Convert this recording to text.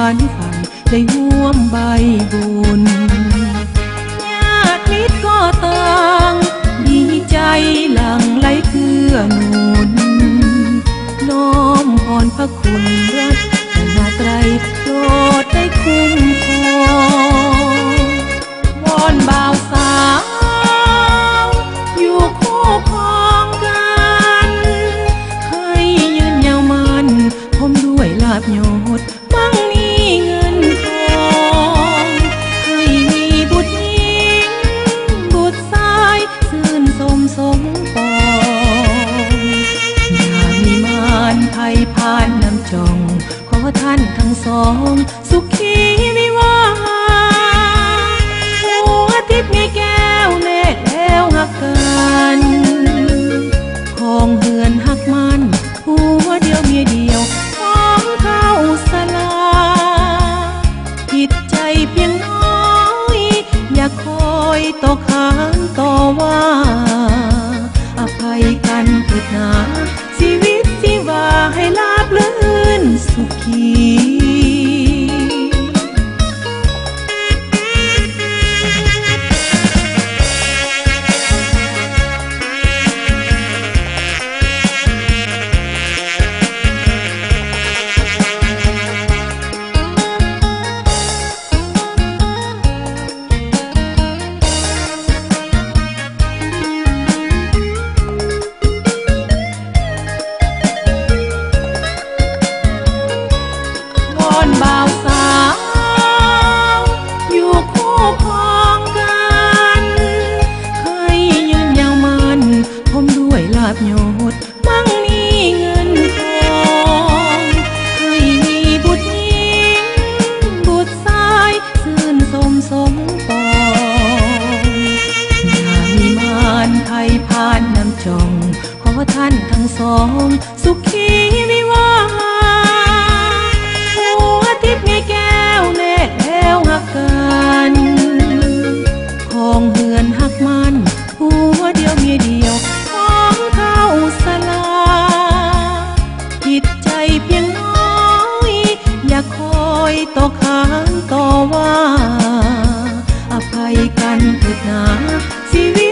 านฝันได้ห่วมใบบุญญาติมิตรก็ต่างดีใจหลั่งไหลเกื้อหนุนน้อมพรพระคุณรัตนตรัยโปรดได้คุ้มครองวอนบ่าวสาวอยู่คู่ครองกันให้ยืนยาวมันพร้อมด้วยลาภยศมั่งมีเงินทองให้มีบุตรหญิงบุตรชายชื่นสมสมปองอย่ามีมารภัยพานนำจองขอท่านทั้งสองสุขีวิวาห์หัวทิพย์ไงแก้วแน่แล้วหักกันของเหือนหักมันหัวเดียวเมียเดียวของเข้าสลาผิดใจเพียงน้อยอย่าคอยต่อขานต่อว่าอภัยกันเถิดนาชีวิตชีวาให้ลาบลื่นสุขีบ่าวสาวอยู่คู่ครองกันให้ยืนยาวมันพร้อมด้วยลาภยศมั่งมีเงินทองให้มีบุตรหญิงบุตรชายชื่นสมสมปองอย่ามีมารภัยพานนำจองขอท่านทั้งสองสุขีวิวาห์ไงแก้วแน่แล้วหักกันของเหือนหักมันหัวเดียวเมียเดียวของเข้าสลาผิดใจเพียงน้อยอย่าคอยต่อขานต่อว่าอภัยกันเถิดนาชีวิต